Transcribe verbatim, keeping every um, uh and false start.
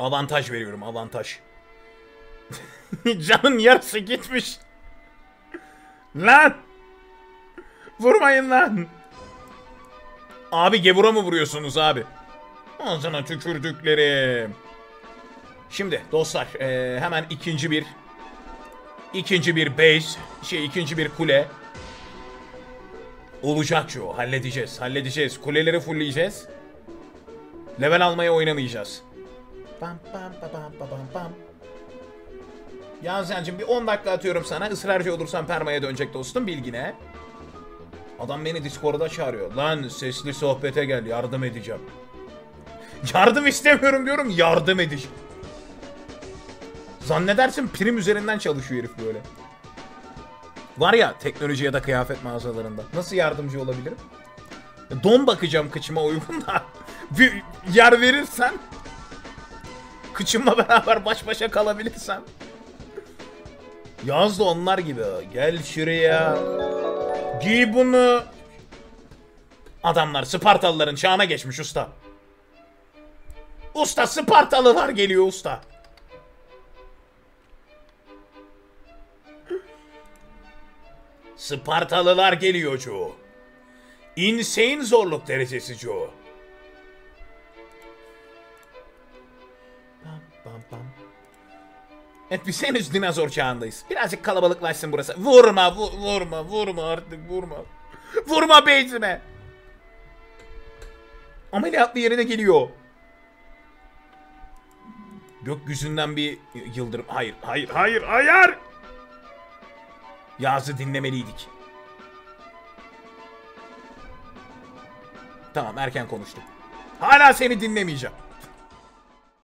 Avantaj veriyorum, avantaj. Canın yarısı gitmiş. Lan! Vurmayın lan! Abi gevura mı vuruyorsunuz abi? Ağzına tükürdüklerim. Şimdi dostlar ee, hemen ikinci bir ikinci bir base şey ikinci bir kule olacak şu, halledeceğiz halledeceğiz kuleleri fullleyeceğiz. Level almaya oynamayacağız. Pam pam pam pam pam pam. Yazancım bir on dakika atıyorum sana, ısrarcı olursan permaya dönecek dostum, bilgine. Adam beni Discord'a çağırıyor. Lan sesli sohbete gel, yardım edeceğim. Yardım istemiyorum diyorum, yardım edeceğim. Zannedersin prim üzerinden çalışıyor herif böyle. Var ya teknoloji ya da kıyafet mağazalarında. Nasıl yardımcı olabilirim? Don bakacağım kıçıma uygun da. Bir yer verirsen. Kıçımla beraber baş başa kalabilirsem. Yaz da onlar gibi. Gel şuraya. Giy bunu. Adamlar Spartalıların çağına geçmiş usta. Usta Spartalılar geliyor usta. Spartalılar geliyor Joe. Insane zorluk derecesi Joe. Pam pam pam. Evet biz henüz dinozor çağındayız. Birazcık kalabalıklaşsın burası. Vurma vu vurma vurma artık vurma. Vurma beyzime. Ameliyatlı yerine geliyor. Gökyüzünden bir yıldırım. Hayır hayır hayır hayır. Yaz'ı dinlemeliydik. Tamam erken konuştum. Hala seni dinlemeyeceğim.